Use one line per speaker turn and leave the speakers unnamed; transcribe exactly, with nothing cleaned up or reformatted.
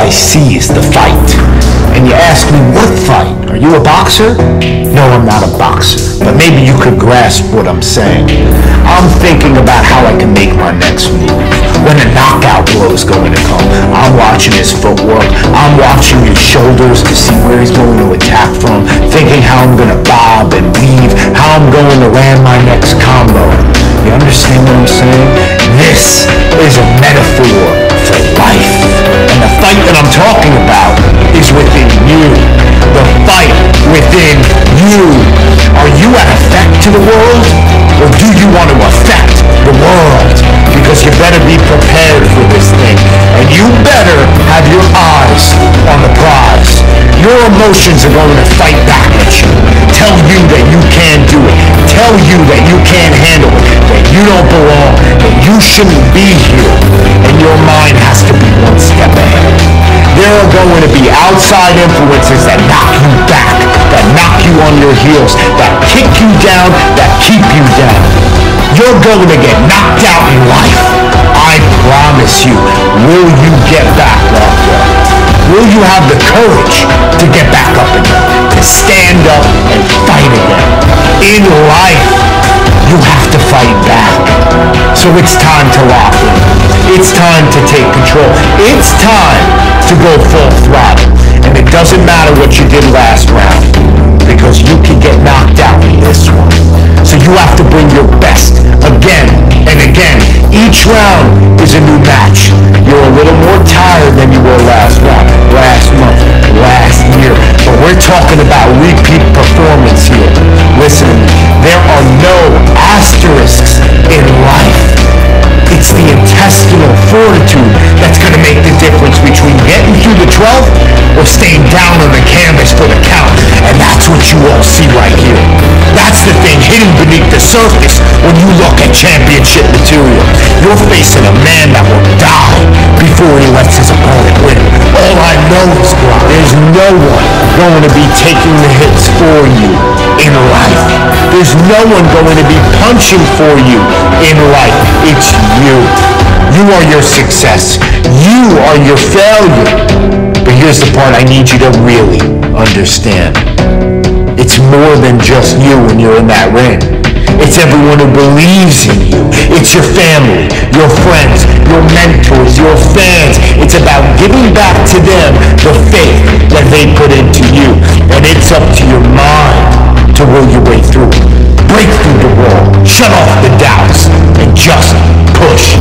I see is the fight. And you ask me, what fight? Are you a boxer? No, I'm not a boxer. But maybe you could grasp what I'm saying. I'm thinking about how I can make my next move. When a knockout blow is going to come, I'm watching his footwork. I'm watching his shoulders to see where he's going to attack from. Thinking how I'm going to bob and weave. How I'm going to land my next combo. You understand what I'm saying? This is a metaphor for life. And the fight that I'm talking about is within you. The fight within you. Are you an effect to the world? Or do you want to affect the world? Because you better be prepared for this thing. And you better have your eyes on the prize. Your emotions are going to fight back at you. Tell you that you can't do it. Tell you that you can't handle it. That you don't belong. That you shouldn't be here. And your mind has to be one step ahead. There are going to be outside influences that knock you back, that knock you on your heels, that kick you down, that keep you down. You're going to get knocked out in life. I promise you. Will you get back up? Will you have the courage to get back up again, to stand up and fight again? In life, you have to fight back. So it's time to lock in. It's time to take control. It's time to go full throttle. And it doesn't matter what you did last round, because you can get knocked out in this one. So you have to bring your best again and again. Each round is a new match. You're a little more tired than you were last round, last month, last year. But we're talking about repeat performance here. Listen to me. There are no asterisks in life. It's the intestinal fortitude that's going to make the difference between getting through the twelfth or staying down on the canvas for the count. And that's what you all see right here. That's the thing hidden beneath the surface when you look at championship material. You're facing a man that will die before he lets his opponent win. All I know is there's no one going to be taking the hits for you in life. There's no one going to be punching for you in life. It's you. You are your success. You are your failure. But here's the part I need you to really understand. It's more than just you when you're in that ring. It's everyone who believes in you. It's your family, your friends, your mentors, your fans. It's about giving back to them the faith that they put into you. And it's up to your mind to will your way through it. Break through the wall, shut off the doubts, and just push